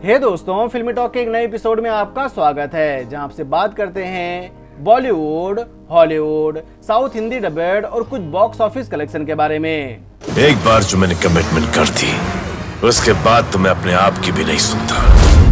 हे दोस्तों, फिल्मी टॉक के एक नए एपिसोड में आपका स्वागत है, जहां आपसे बात करते हैं Bollywood, Hollywood, south Hindi dubbed और कुछ बॉक्स ऑफिस कलेक्शन के बारे में। एक बार जो मैंने कमिटमेंट कर दी, उसके बाद तो मैं अपने आप की भी नहीं सुनता।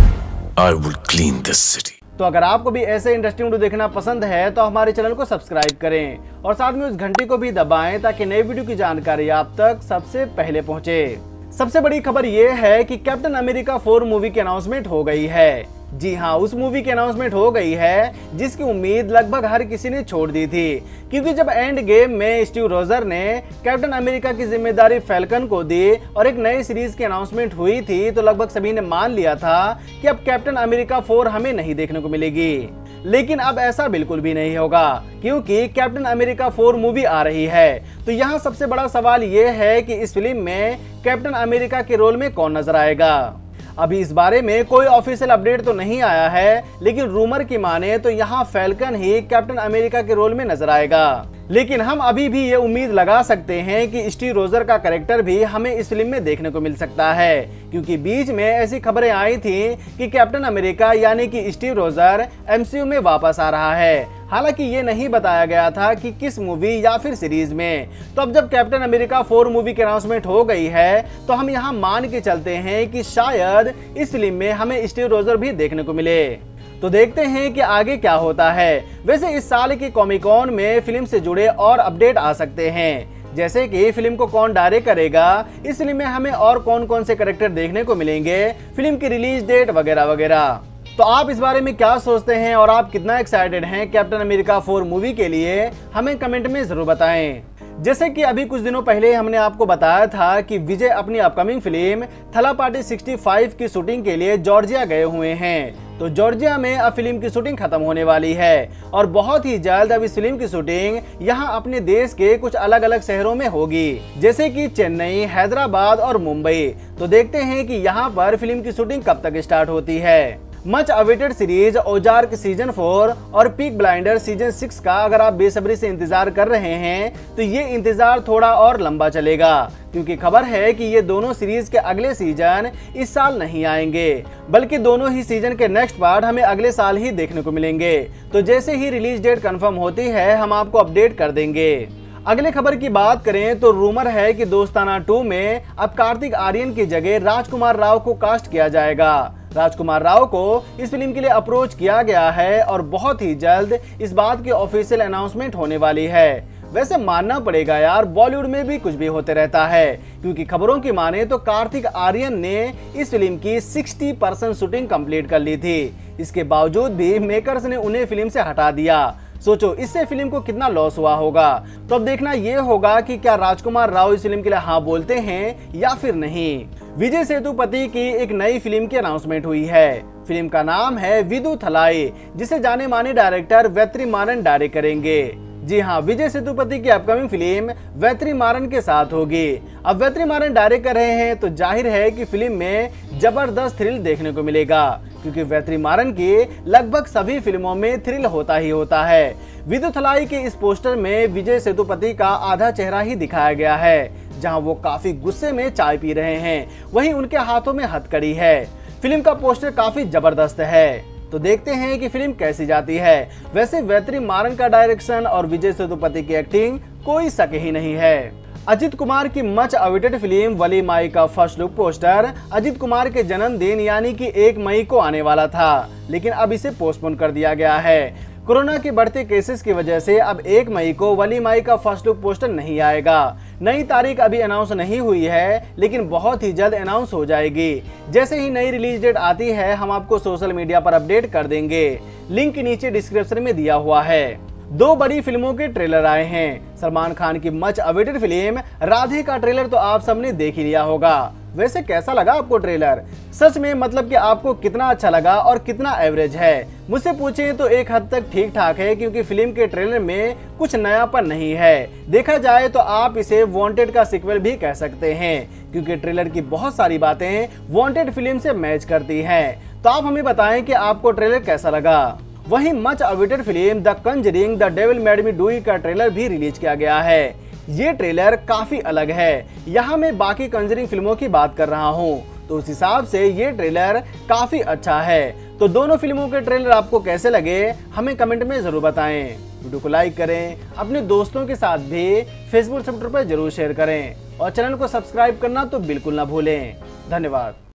I will clean this city। तो अगर आपको भी ऐसे इंटरेस्टिंग वीडियो देखना पसंद है तो हमारे चैनल को सब्सक्राइब करें और साथ में उस घंटी को भी दबाएं ताकि नई वीडियो की जानकारी आप तक सबसे पहले पहुंचे। सबसे बड़ी खबर ये है कि कैप्टन अमेरिका 4 मूवी की अनाउंसमेंट हो गई है। जी हाँ, उस मूवी की अनाउंसमेंट हो गई है जिसकी उम्मीद लगभग हर किसी ने छोड़ दी थी, क्योंकि जब एंड गेम में स्टीव रोजर ने कैप्टन अमेरिका की जिम्मेदारी फैल्कन को दी और एक नई सीरीज की अनाउंसमेंट हुई थी तो लगभग सभी ने मान लिया था कि अब कैप्टन अमेरिका 4 हमें नहीं देखने को मिलेगी। लेकिन अब ऐसा बिल्कुल भी नहीं होगा, क्योंकि कैप्टन अमेरिका 4 मूवी आ रही है। तो यहाँ सबसे बड़ा सवाल ये है कि इस फिल्म में कैप्टन अमेरिका के रोल में कौन नजर आएगा। अभी इस बारे में कोई ऑफिशियल अपडेट तो नहीं आया है, लेकिन रूमर की माने तो यहाँ फैल्कन ही कैप्टन अमेरिका के रोल में नजर आएगा। लेकिन हम अभी भी ये उम्मीद लगा सकते हैं कि स्टीव रोजर का कैरेक्टर भी हमें इस फिल्म में देखने को मिल सकता है, क्योंकि बीच में ऐसी खबरें आई थी कि कैप्टन अमेरिका यानी कि स्टीव रोजर एमसीयू में वापस आ रहा है। हालांकि ये नहीं बताया गया था कि किस मूवी या फिर सीरीज में। तो अब जब कैप्टन अमेरिका 4 मूवी की अनाउंसमेंट हो गई है तो हम यहाँ मान के चलते हैं कि शायद इस फिल्म में हमें स्टीव रोजर भी देखने को मिले। तो देखते हैं कि आगे क्या होता है। वैसे इस साल की कॉमिक कॉन में फिल्म से जुड़े और अपडेट आ सकते हैं, जैसे कि फिल्म को कौन डायरेक्ट करेगा, इस फिल्म में हमें और कौन कौन से कैरेक्टर देखने को मिलेंगे, फिल्म की रिलीज डेट वगैरह वगैरह। तो आप इस बारे में क्या सोचते हैं और आप कितना एक्साइटेड हैं कैप्टन अमेरिका 4 मूवी के लिए, हमें कमेंट में जरूर बताएं। जैसे कि अभी कुछ दिनों पहले हमने आपको बताया था कि विजय अपनी अपकमिंग फिल्म थलापाटी 65 की शूटिंग के लिए जॉर्जिया गए हुए हैं। तो जॉर्जिया में अब फिल्म की शूटिंग खत्म होने वाली है और बहुत ही जल्द अब इस फिल्म की शूटिंग यहाँ अपने देश के कुछ अलग अलग शहरों में होगी, जैसे कि चेन्नई, हैदराबाद और मुंबई। तो देखते हैं कि यहाँ पर फिल्म की शूटिंग कब तक स्टार्ट होती है। Much awaited series Ozark season 4 और पीक ब्लाइंडर सीजन 6 का अगर आप बेसब्री से इंतजार कर रहे हैं तो ये इंतजार थोड़ा और लंबा चलेगा, क्योंकि खबर है कि ये दोनों सीरीज के अगले सीजन इस साल नहीं आएंगे, बल्कि दोनों ही सीजन के नेक्स्ट पार्ट हमें अगले साल ही देखने को मिलेंगे। तो जैसे ही रिलीज डेट कंफर्म होती है हम आपको अपडेट कर देंगे। अगले खबर की बात करें तो रूमर है कि दोस्ताना 2 में अब कार्तिक आर्यन की जगह राजकुमार राव को कास्ट किया जाएगा। राजकुमार राव को इस फिल्म के लिए अप्रोच किया गया है और बहुत ही जल्द इस बात की ऑफिशियल अनाउंसमेंट होने वाली है। वैसे मानना पड़ेगा यार, बॉलीवुड में भी कुछ भी होते रहता है, क्योंकि खबरों की माने तो कार्तिक आर्यन ने इस फिल्म की 60% शूटिंग कंप्लीट कर ली थी। इसके बावजूद भी मेकर्स ने उन्हें फिल्म से हटा दिया। सोचो इससे फिल्म को कितना लॉस हुआ होगा। तो अब देखना ये होगा कि क्या राजकुमार राव इस फिल्म के लिए हाँ बोलते हैं या फिर नहीं। विजय सेतुपति की एक नई फिल्म की अनाउंसमेंट हुई है। फिल्म का नाम है विदुथलाई, जिसे जाने माने डायरेक्टर वेत्रिमारन डायरेक्ट करेंगे। जी हाँ, विजय सेतुपति की अपकमिंग फिल्म वेत्रिमारन के साथ होगी। अब वेत्रिमारन डायरेक्ट कर रहे हैं तो जाहिर है कि फिल्म में जबरदस्त थ्रिल देखने को मिलेगा, क्योंकि वेत्रिमारन की लगभग सभी फिल्मों में थ्रिल होता ही होता है। विदुथलाई के इस पोस्टर में विजय सेतुपति का आधा चेहरा ही दिखाया गया है, जहां वो काफी गुस्से में चाय पी रहे हैं, वहीं उनके हाथों में हथकड़ी है। फिल्म का पोस्टर काफी जबरदस्त है, तो देखते हैं कि फिल्म कैसी जाती है। वैसे वेत्रिमारन का डायरेक्शन और विजय सेतुपति की एक्टिंग कोई शक ही नहीं है। अजित कुमार की much awaited film Valimai का first look poster Ajith Kumar के जन्मदिन यानी कि 1 मई को आने वाला था, लेकिन अब इसे पोस्टपोन कर दिया गया है। कोरोना के बढ़ते केसेस की वजह से अब 1 मई को वली माई का फर्स्ट लुक पोस्टर नहीं आएगा। नई तारीख अभी अनाउंस नहीं हुई है, लेकिन बहुत ही जल्द अनाउंस हो जाएगी। जैसे ही नई रिलीज डेट आती है हम आपको सोशल मीडिया पर अपडेट कर देंगे। लिंक नीचे डिस्क्रिप्शन में दिया हुआ है। 2 बड़ी फिल्मों के ट्रेलर आए हैं। सलमान खान की मच अवेटेड फिल्म राधे का ट्रेलर तो आप सबने देख ही लिया होगा। वैसे कैसा लगा आपको ट्रेलर? सच में मतलब कि आपको कितना अच्छा लगा और कितना एवरेज है? मुझसे पूछें तो एक हद तक ठीक ठाक है, क्योंकि फिल्म के ट्रेलर में कुछ नयापन नहीं है। देखा जाए तो आप इसे वांटेड का सीक्वल भी कह सकते हैं, क्योंकि ट्रेलर की बहुत सारी बातें वांटेड फिल्म से मैच करती हैं। तो आप हमें बताएं कि आपको ट्रेलर कैसा लगा। वहीं much awaited film the conjuring the devil made me do it का ट्रेलर भी रिलीज किया गया है। ये ट्रेलर काफी अलग है। यहाँ मैं बाकी कंजरिंग फिल्मों की बात कर रहा हूँ। तो उस हिसाब से ये ट्रेलर काफी अच्छा है। तो दोनों फिल्मों के ट्रेलर आपको कैसे लगे हमें कमेंट में जरूर बताएं। वीडियो को लाइक करें, अपने दोस्तों के साथ भी फेसबुक ट्विटर पर जरूर शेयर करें और चैनल को सब्सक्राइब करना तो बिल्कुल ना भूलें। धन्यवाद।